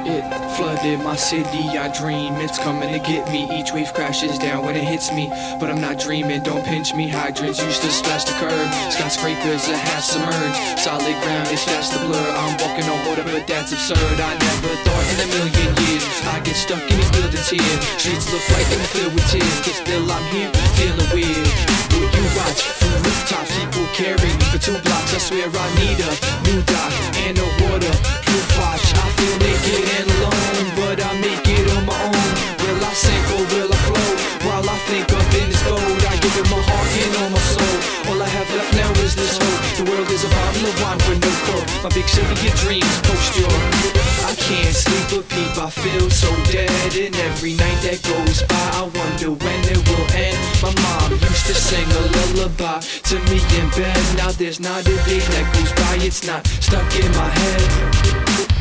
It flooded my city, I dream it's coming to get me. Each wave crashes down when it hits me, but I'm not dreaming, don't pinch me. Hydrants used to splash the curb, skyscrapers are half submerged. Solid ground is fast to blur, I'm walking on water but that's absurd. I never thought in a million years I'd get stuck in these buildings here. Streets look like they're filled with tears, but still I'm here, feeling weird. Will you watch from rooftops, people carry me for 2 blocks? I swear I need a new dock and a waterproof watch. I feel naked and alone, but I make it on my own. Will I sink or will I float? While I think up in this boat, I give it my heart and all my soul. All I have left now is this hope. The world is a bottle of wine with no cork. My big city of dreams, post your. I can't sleep or peep, I feel so dead. And every night that goes by, I wonder when it will end. My mom used to sing a lullaby to me in bed. Now there's not a day that goes by, it's not stuck in my head.